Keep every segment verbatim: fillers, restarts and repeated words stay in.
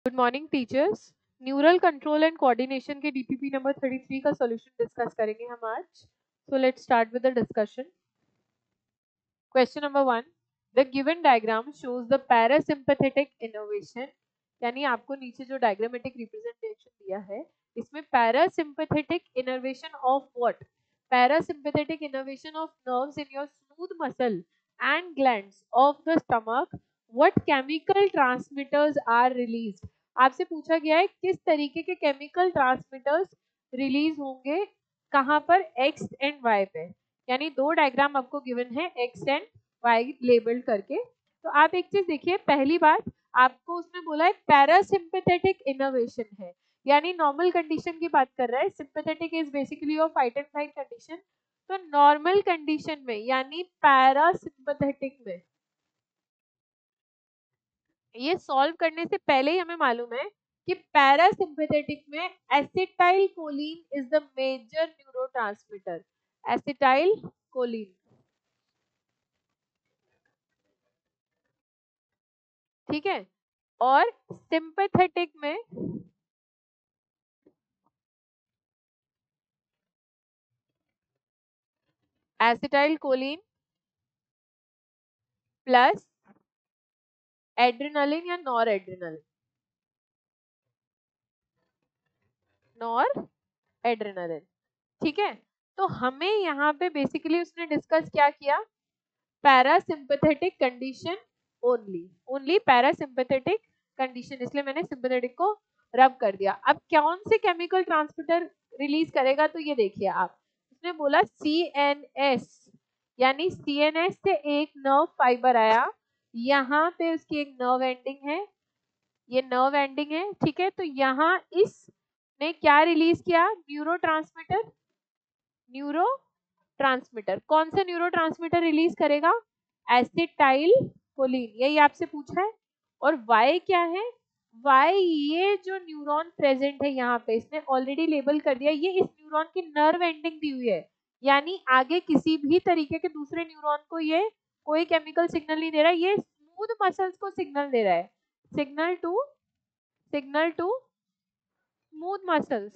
Good morning teachers. Neural control and coordination के DPP number thirty three का solution discuss करेंगे हम आज। So let's start with the discussion. Question number one, the given diagram shows the parasympathetic innovation, यानी आपको नीचे जो diagrammatic representation दिया है इसमें parasympathetic innovation of what, parasympathetic innovation of nerves in your smooth muscle and glands of the stomach, what chemical transmitters are released। आपसे पूछा गया है किस तरीके के केमिकल ट्रांसमिटर्स रिलीज होंगे कहां पर, एक्स एंड वाई पे, यानी दो डायग्राम आपको गिवन है एक्स एंड वाई लेबल्ड करके। तो आप एक चीज देखिए, पहली बात आपको उसमें बोला है पैरासिम्पैथेटिक इनोवेशन है, यानी नॉर्मल कंडीशन की बात कर रहा है। Sympathetic is basically your fight and flight condition. तो नॉर्मल कंडीशन में यानी पैरासिम्पैथेटिक में, ये सॉल्व करने से पहले ही हमें मालूम है कि पैरासिम्पैथेटिक में acetylcholine is the major neurotransmitter. Acetylcholine, ठीक है। और सिंपैथेटिक में एसिटाइल कोलिन प्लस एड्रेनालिन या नॉर एड्रेनालिन, नॉर एड्रेनालिन, ठीक है। तो हमें यहाँ पे बेसिकली उसने डिस्कस क्या किया, parasympathetic condition only, only parasympathetic condition, इसलिए मैंने सिंपैथेटिक को रब कर दिया। अब कौन से केमिकल ट्रांसमीटर रिलीज करेगा, तो ये देखिए आप, उसने बोला सी एन एस, यानी सी एन एस से एक नर्व फाइबर आया, यहाँ पे उसकी एक नर्व एंडिंग है, ये नर्व एंडिंग है, ठीक है। तो यहाँ इसने क्या रिलीज किया, न्यूरोट्रांसमीटर, न्यूरो ट्रांसमीटर, कौन सा न्यूरो ट्रांसमीटर रिलीज करेगा, एसिटाइल कोलिन, यही आपसे पूछा है। और वाई क्या है, वाई ये जो न्यूरॉन प्रेजेंट है यहाँ पे, इसने ऑलरेडी लेबल कर दिया, ये इस न्यूरॉन की नर्व एंडिंग दी हुई है, यानी आगे किसी भी तरीके के दूसरे न्यूरॉन को ये कोई केमिकल सिग्नल नहीं दे रहा है, ये स्मूथ मसल्स को सिग्नल दे रहा है, signal to signal to smooth muscles,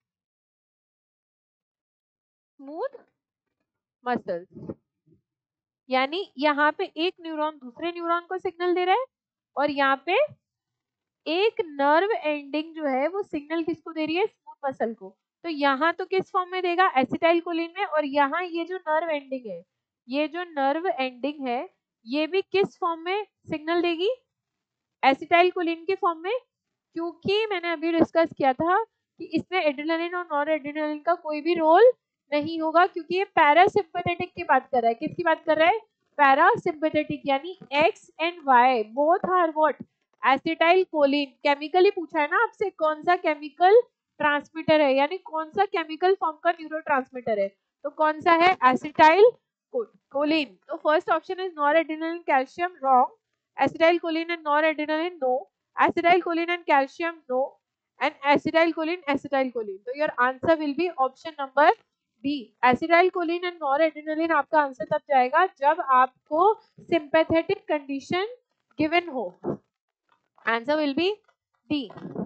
smooth muscles, यानी यहाँ पे एक न्यूरॉन दूसरे न्यूरॉन को सिग्नल दे रहा है, और यहाँ पे एक नर्व एंडिंग जो है वो सिग्नल किसको दे रही है, स्मूथ मसल को। तो यहाँ तो किस फॉर्म में देगा, एसिटाइल कोलिन में, और यहाँ ये जो नर्व एंडिंग है, ये जो नर्व एंडिंग है ये भी किस फॉर्म में सिग्नल देगी, एसिटाइल कोलिन के फॉर्म में। क्योंकि मैंने अभी डिस्कस किया था कि इसमें एड्रेनालिन और नॉन एड्रेनालिन का कोई भी रोल नहीं होगा, क्योंकि ये पैरासिम्पैथेटिक की बात कर रहा है, किसकी बात कर रहा है, पैरासिम्पैथेटिक, यानी X and Y both are what, acetylcholine. Chemically पूछा है ना आपसे, कौन सा केमिकल ट्रांसमीटर है, यानी कौन सा केमिकल फॉर्म का न्यूरोट्रांसमीटर है, तो कौन सा है, एसिटाइल कोलिन। तो first option is noradrenaline calcium, wrong. acetylcholine and noradrenaline, no. Acetylcholine and calcium, no. And acetylcholine, acetylcholine. So your answer will be option number B. Acetylcholine and noradrenaline आपका answer तब जाएगा जब आपको sympathetic condition given हो. Answer will be D.